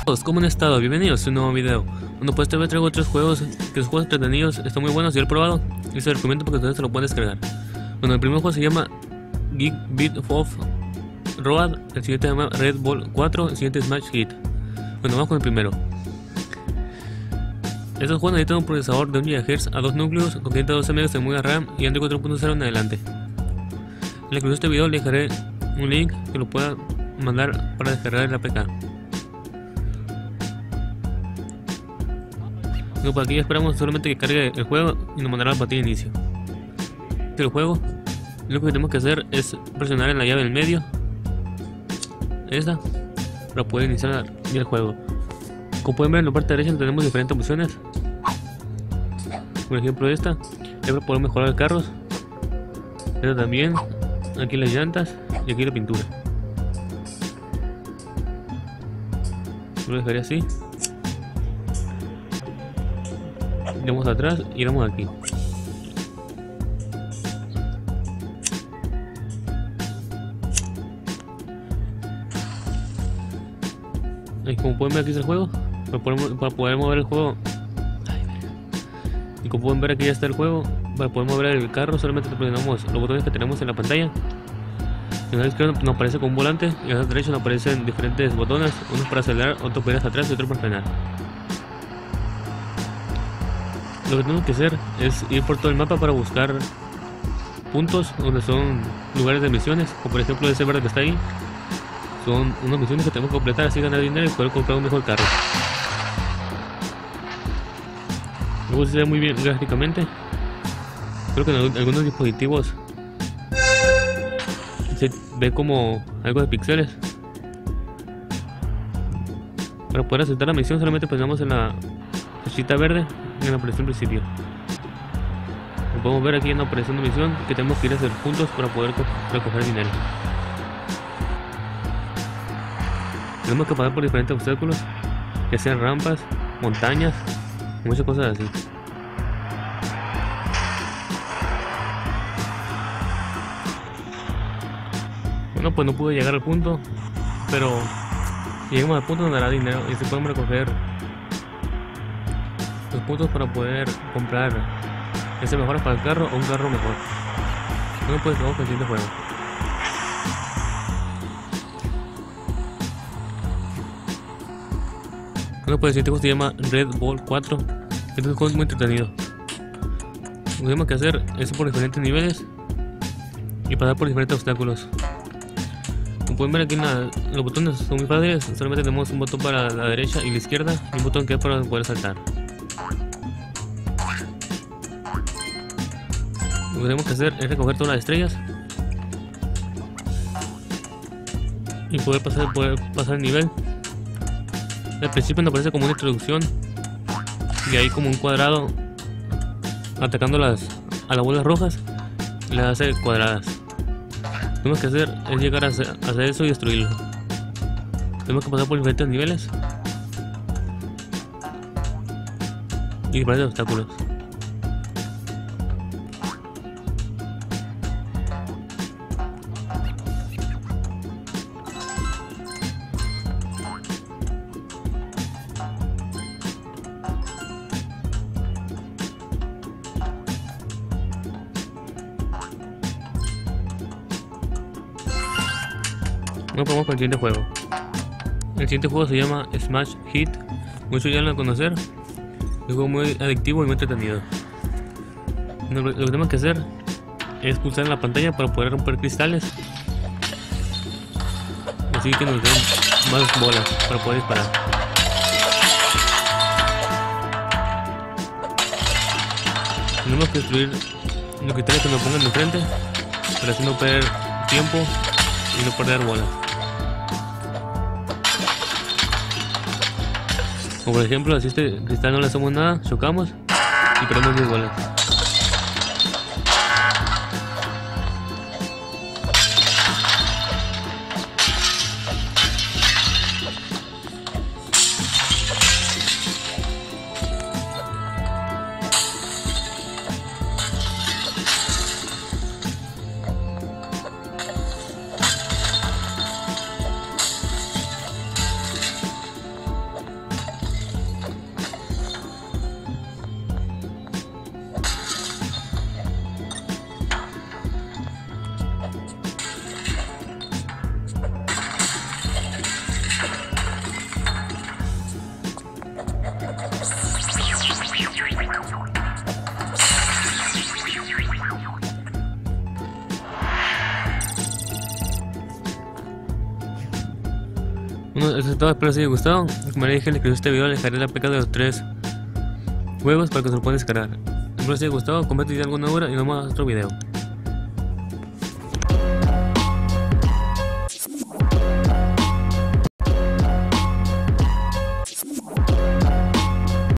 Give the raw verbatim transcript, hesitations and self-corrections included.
Todos, ¿cómo han estado? Bienvenidos a un nuevo video. Bueno, pues esta vez traigo otros juegos, que los juegos entretenidos, están muy buenos y he probado y se los recomiendo porque ustedes se lo pueden descargar. Bueno, el primer juego se llama Geek Beat of Road, el siguiente se llama Red Bull cuatro, el siguiente es Smash Hit. Bueno, vamos con el primero. Estos juegos necesitan un procesador de un gigahertz a dos núcleos con quinientos doce megas de memoria RAM y Android cuatro punto cero en adelante. En la descripción de este video le dejaré un link que lo pueda mandar para descargar el A P K. No, por aquí esperamos solamente que cargue el juego y nos mandará la partida de inicio. Este el juego, lo que tenemos que hacer es presionar en la llave del medio, esta, para poder iniciar el juego. Como pueden ver, en la parte derecha tenemos diferentes opciones. Por ejemplo, esta es para poder mejorar los carros. Esta también, aquí las llantas y aquí la pintura. Lo dejaré así. Iremos atrás y iremos aquí. Y como pueden ver, aquí es el juego. Para poder, para poder mover el juego. Y como pueden ver, aquí ya está el juego. Para poder mover el carro solamente presionamos los botones que tenemos en la pantalla. En la izquierda nos aparece con un volante y en la derecha nos aparecen diferentes botones, uno para acelerar, otro para ir hacia atrás y otro para frenar. Lo que tenemos que hacer es ir por todo el mapa para buscar puntos donde son lugares de misiones, como por ejemplo ese verde que está ahí. Son unas misiones que tenemos que completar, así ganar dinero y poder comprar un mejor carro. Luego se ve muy bien gráficamente. Creo que en algunos dispositivos se ve como algo de píxeles. Para poder aceptar la misión solamente presionamos en la flechita verde en la operación principio. Como podemos ver aquí en la operación de misión que tenemos que ir a hacer puntos para poder recoger dinero. Tenemos que pasar por diferentes obstáculos, que sean rampas, montañas, muchas cosas así. Bueno, pues no pude llegar al punto, pero si llegamos al punto nos dará dinero y se pueden recoger los puntos para poder comprar ese mejor para el carro o un carro mejor. Bueno, pues vamos con el siguiente juego. Bueno, pues el siguiente juego se llama Red Bull cuatro. Este juego es muy entretenido. Lo que tenemos que hacer es ir por diferentes niveles y pasar por diferentes obstáculos. Como pueden ver aquí en la, los botones son muy fáciles, solamente tenemos un botón para la derecha y la izquierda y un botón que es para poder saltar. Lo que tenemos que hacer es recoger todas las estrellas y poder pasar, poder pasar el nivel. Al principio nos aparece como una introducción y hay como un cuadrado atacando las, a las bolas rojas y las hace cuadradas. Lo que tenemos que hacer es llegar a hacer, a hacer eso y destruirlo. Tenemos que pasar por diferentes niveles y diferentes obstáculos. No podemos con el siguiente juego. El siguiente juego se llama Smash Hit. Muchos ya lo van a conocer. Es un juego muy adictivo y muy entretenido. Lo que tenemos que hacer es pulsar en la pantalla para poder romper cristales. Así que nos den más bolas para poder disparar. Tenemos que destruir los cristales que nos pongan de frente para así no perder tiempo y no perder bolas. Como por ejemplo, si este cristal no le hacemos nada, chocamos y perdemos diez bolas. Bueno, eso es todo, espero les haya gustado. Como les dije en la descripción de este video, les dejaré la P K de los tres juegos para que se lo puedan descargar. Espero les haya gustado, comenten si tienen alguna duda y nos vemos en otro video.